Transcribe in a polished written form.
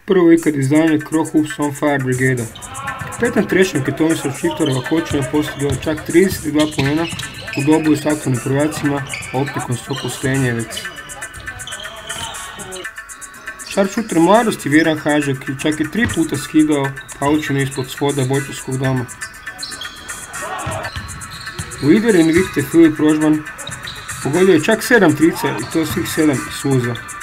Prvo ikad izdanje Crow Hoops on Fire Brigada. Kapetan trešnjak je Tomislav Šiptarova kočima postigao čak 32 poena u dobu s aktivnim prvacima optikom Sokol Stenjevec. Sharpshooter mladosti Vjeran Hažek i čak je 3 puta skidao paučinu ispod svoda Bojkovskog doma. Lider Invicte Filip Rožman pogodio je čak 7 trica i to svih 7 iz suza.